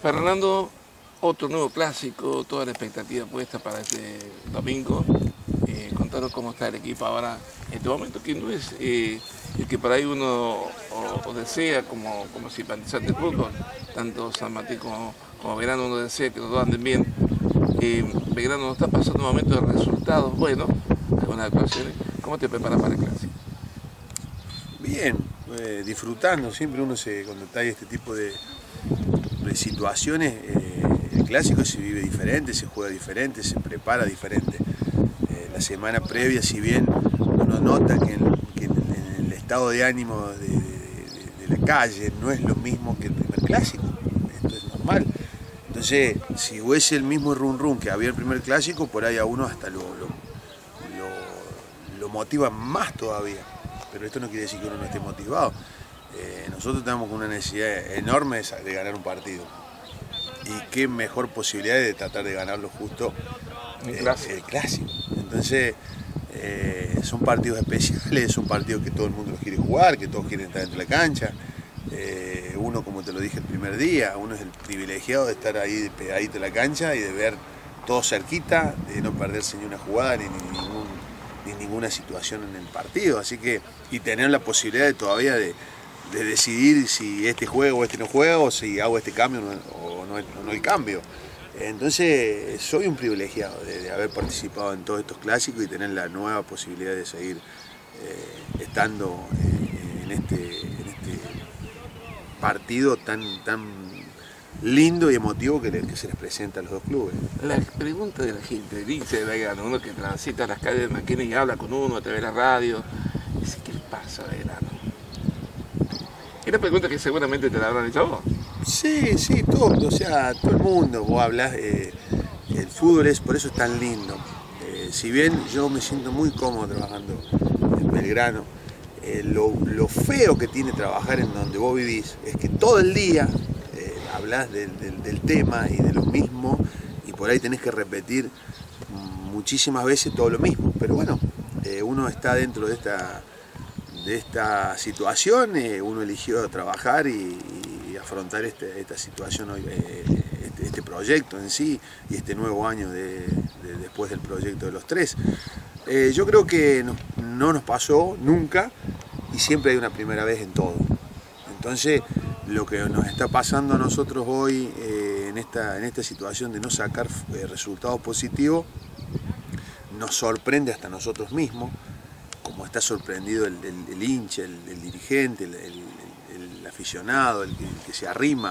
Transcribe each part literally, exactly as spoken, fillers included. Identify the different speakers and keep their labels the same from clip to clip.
Speaker 1: Fernando, otro nuevo clásico, toda la expectativa puesta para este domingo. Eh, contanos cómo está el equipo ahora en este momento, que no es eh, el que por ahí uno o, o desea como, como simpatizante del fútbol, tanto San Martín como, como Belgrano uno desea que los dos anden bien. Eh, Belgrano está pasando un momento de resultados buenos, algunas actuaciones. ¿Cómo te preparas para el clásico?
Speaker 2: Bien, eh, disfrutando, siempre uno se, cuando está en este tipo de, de situaciones, eh, el clásico se vive diferente, se juega diferente, se prepara diferente. Eh, la semana previa, si bien uno nota que en, que en, en el estado de ánimo de, de, de, de la calle no es lo mismo que el primer clásico, esto es normal. Entonces, si hubiese el mismo run run que había el primer clásico, por ahí a uno hasta lo, lo, lo, lo motiva más todavía. Pero esto no quiere decir que uno no esté motivado. Eh, nosotros tenemos una necesidad enorme de, de ganar un partido. Y qué mejor posibilidad de tratar de ganarlo justo
Speaker 1: el
Speaker 2: eh,
Speaker 1: clásico.
Speaker 2: el clásico. Entonces, eh, son partidos especiales, son partidos que todo el mundo los quiere jugar, que todos quieren estar dentro de la cancha. Eh, uno, como te lo dije el primer día, uno es el privilegiado de estar ahí pegadito en la cancha y de ver todo cerquita, de no perderse ni una jugada ni, ni ningún ni ninguna situación en el partido, así que, y tener la posibilidad de todavía de, de decidir si este juego o este no juega, o si hago este cambio o no, o no el cambio. Entonces, soy un privilegiado de, de haber participado en todos estos clásicos y tener la nueva posibilidad de seguir eh, estando eh, en, este, en este partido tan, tan lindo y emotivo que, le, que se les presenta a los dos clubes.
Speaker 1: La pregunta de la gente, dice de Belgrano, uno que transita las calles de Maquena y habla con uno a través de la radio, dice, ¿qué le pasa a Belgrano? Es una pregunta que seguramente te la habrán hecho a vos.
Speaker 2: Sí, sí, todo, o sea, todo el mundo, vos hablas, eh, el fútbol es, por eso es tan lindo. Eh, si bien yo me siento muy cómodo trabajando en Belgrano, eh, lo, lo feo que tiene trabajar en donde vos vivís es que todo el día hablas del, del, del tema y de lo mismo, y por ahí tenés que repetir muchísimas veces todo lo mismo, pero bueno, eh, uno está dentro de esta, de esta situación, eh, uno eligió trabajar y, y afrontar este, esta situación, eh, este, este proyecto en sí, y este nuevo año de, de, después del proyecto de los tres. Eh, yo creo que no, no nos pasó nunca, y siempre hay una primera vez en todo. Entonces, lo que nos está pasando a nosotros hoy eh, en, esta, en esta situación de no sacar eh, resultados positivos, nos sorprende hasta nosotros mismos, como está sorprendido el, el, el hincha, el, el dirigente, el, el, el aficionado, el que, el que se arrima.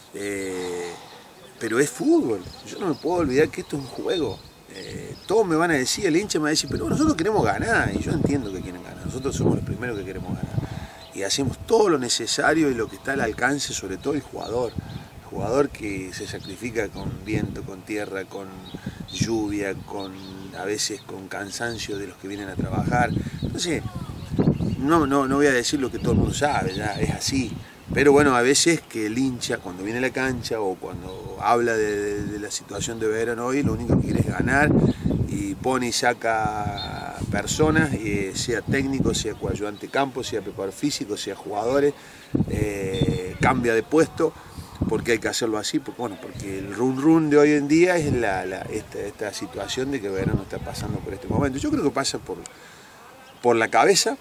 Speaker 2: Eh, pero es fútbol, yo no me puedo olvidar que esto es un juego. Eh, todos me van a decir, el hincha me va a decir, pero nosotros queremos ganar, y yo entiendo que quieren ganar, nosotros somos los primeros que queremos ganar. Y hacemos todo lo necesario y lo que está al alcance, sobre todo el jugador. El jugador que se sacrifica con viento, con tierra, con lluvia, con, a veces con cansancio de los que vienen a trabajar. Entonces, no, no, no voy a decir lo que todo el mundo sabe, ya es así. Pero bueno, a veces que el hincha, cuando viene a la cancha o cuando habla de, de, de la situación de Belgrano hoy, lo único que quiere es ganar, y pone y saca personas, eh, sea técnico, sea coayudante campo, sea preparador físico, sea jugadores, eh, cambia de puesto, porque hay que hacerlo así, porque, bueno, porque el run run de hoy en día es la, la, esta, esta situación de que Belgrano está pasando por este momento. Yo creo que pasa por, por la cabeza,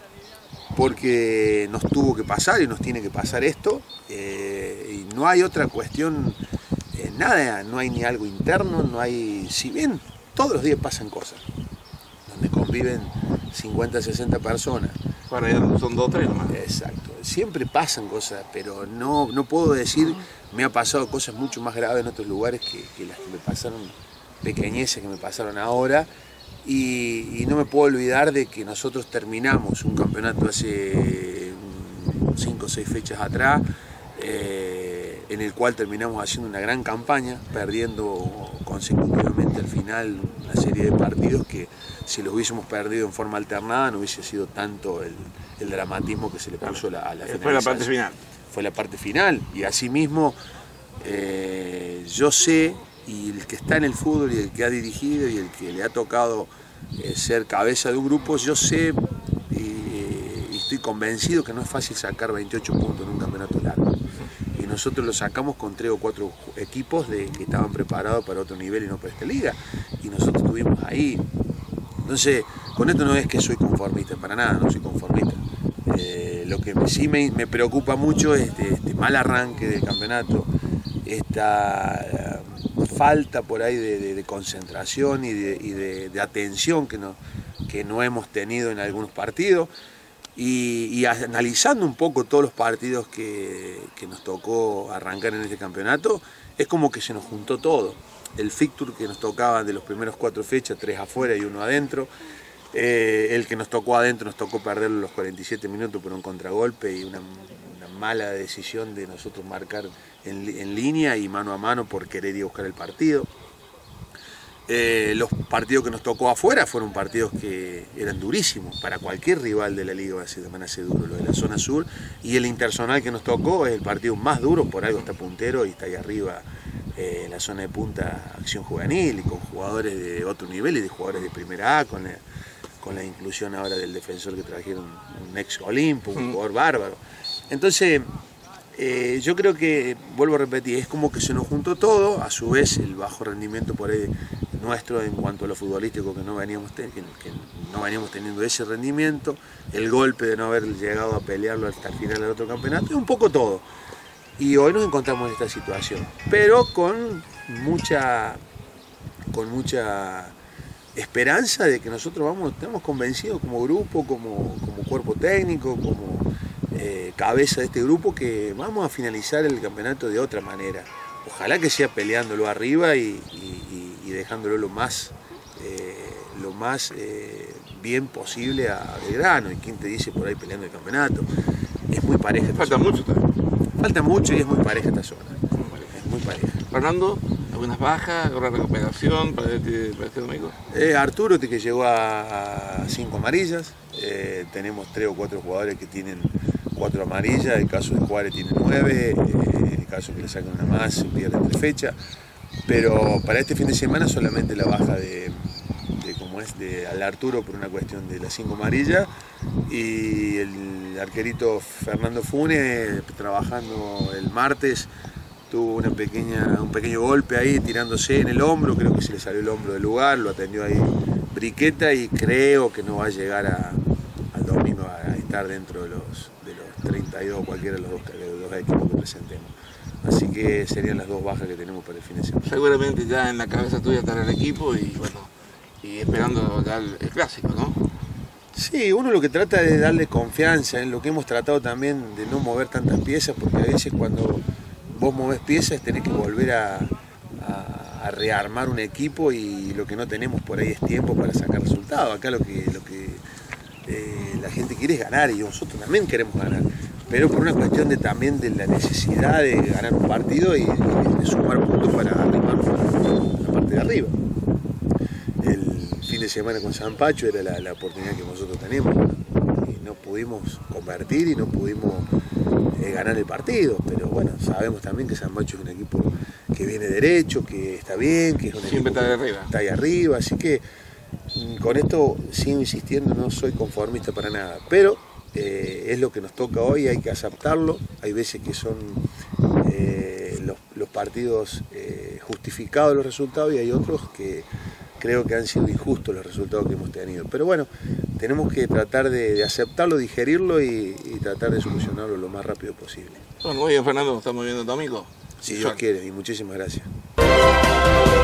Speaker 2: porque nos tuvo que pasar y nos tiene que pasar esto, eh, y no hay otra cuestión, eh, nada, no hay ni algo interno, no hay, si bien todos los días pasan cosas, donde conviven cincuenta, sesenta personas.
Speaker 1: Bueno, ya son dos o tres nomás.
Speaker 2: Exacto, siempre pasan cosas, pero no, no puedo decir, me ha pasado cosas mucho más graves en otros lugares que, que las que me pasaron, pequeñeces que me pasaron ahora, y, y no me puedo olvidar de que nosotros terminamos un campeonato hace cinco o seis fechas atrás, eh, en el cual terminamos haciendo una gran campaña, perdiendo consecutivamente al final una serie de partidos que si los hubiésemos perdido en forma alternada no hubiese sido tanto el, el dramatismo que se le puso a la, a la finalización.
Speaker 1: Fue la parte final.
Speaker 2: Fue la parte final, y asimismo eh, yo sé, y el que está en el fútbol y el que ha dirigido y el que le ha tocado eh, ser cabeza de un grupo, yo sé y, y estoy convencido que no es fácil sacar veintiocho puntos en un campeonato largo. Y nosotros lo sacamos con tres o cuatro equipos de, que estaban preparados para otro nivel y no para esta liga, y nosotros estuvimos ahí. Entonces, con esto no es que soy conformista, para nada, no soy conformista. Eh, lo que sí me, me preocupa mucho es este, este mal arranque del campeonato, esta uh, falta por ahí de, de, de concentración y, de, y de, de atención que no, que no hemos tenido en algunos partidos. Y, y analizando un poco todos los partidos que, que nos tocó arrancar en este campeonato, es como que se nos juntó todo. El fixture que nos tocaba de los primeros cuatro fechas, tres afuera y uno adentro. Eh, el que nos tocó adentro nos tocó perder los cuarenta y siete minutos por un contragolpe y una, una mala decisión de nosotros marcar en, en línea y mano a mano por querer ir a buscar el partido. Eh, los partidos que nos tocó afuera fueron partidos que eran durísimos, para cualquier rival de la liga van a ser duros, lo de la zona sur, y el interzonal que nos tocó es el partido más duro, por algo está puntero y está ahí arriba eh, en la zona de punta Acción Juvenil, y con jugadores de otro nivel y de jugadores de primera A, con la, con la inclusión ahora del defensor que trajeron, un ex Olimpo, un jugador bárbaro. Entonces, eh, yo creo que, vuelvo a repetir, es como que se nos juntó todo, a su vez el bajo rendimiento por ahí nuestro en cuanto a lo futbolístico, que no veníamos, que, que no veníamos teniendo ese rendimiento, el golpe de no haber llegado a pelearlo hasta el final del otro campeonato, y un poco todo. Y hoy nos encontramos en esta situación, pero con mucha, con mucha esperanza de que nosotros vamos, estamos convencidos como grupo, como, como cuerpo técnico, como eh, cabeza de este grupo, que vamos a finalizar el campeonato de otra manera. Ojalá que sea peleándolo arriba y, y, y dejándolo lo más, eh, lo más eh, bien posible a Belgrano. Y quién te dice por ahí peleando el campeonato. Es muy pareja esta
Speaker 1: Falta
Speaker 2: zona.
Speaker 1: mucho también.
Speaker 2: Falta mucho y es muy pareja esta zona. Es muy pareja.
Speaker 1: Fernando, algunas bajas, alguna recuperación para este, para este domingo.
Speaker 2: Eh, Arturo, que llegó a, a cinco amarillas. Eh, tenemos tres o cuatro jugadores que tienen cuatro amarillas. El caso de Juárez tiene nueve. Eh, el caso que le sacan una más, se pierde entre fecha. Pero para este fin de semana solamente la baja de, de como es de al Arturo por una cuestión de las cinco amarillas, y el arquerito Fernando Funes, trabajando el martes, tuvo una pequeña, un pequeño golpe ahí tirándose en el hombro, creo que se le salió el hombro del lugar, lo atendió ahí Briqueta y creo que no va a llegar a, al domingo a estar dentro de los, de los treinta y dos o cualquiera de los dos, de los dos equipos que presentemos. Así que serían las dos bajas que tenemos para el fin de semana.
Speaker 1: Seguramente ya en la cabeza tuya estará el equipo y bueno, y esperando ya el, el clásico, ¿no?
Speaker 2: Sí, uno lo que trata es de darle confianza, en lo que hemos tratado también de no mover tantas piezas, porque a veces cuando vos movés piezas tenés que volver a, a, a rearmar un equipo, y lo que no tenemos por ahí es tiempo para sacar resultados. Acá lo que, lo que eh, la gente quiere es ganar, y nosotros también queremos ganar, pero por una cuestión de, también de la necesidad de ganar un partido y de, de sumar puntos para arrimar la parte de arriba. El fin de semana con San Pacho era la, la oportunidad que nosotros tenemos, y no pudimos convertir y no pudimos eh, ganar el partido, pero bueno, sabemos también que San Pacho es un equipo que viene derecho, que está bien, que es un
Speaker 1: Siempre
Speaker 2: equipo
Speaker 1: está
Speaker 2: que
Speaker 1: de arriba.
Speaker 2: está ahí arriba, así que con esto sigo insistiendo, no soy conformista para nada, pero eh, es lo que nos toca hoy, hay que aceptarlo. Hay veces que son eh, los, los partidos eh, justificados los resultados, y hay otros que creo que han sido injustos los resultados que hemos tenido, pero bueno, tenemos que tratar de, de aceptarlo, digerirlo y, y tratar de solucionarlo lo más rápido posible.
Speaker 1: Bueno, muy bien, Fernando, nos estamos viendo el domingo.
Speaker 2: Si Dios quiere, y muchísimas gracias.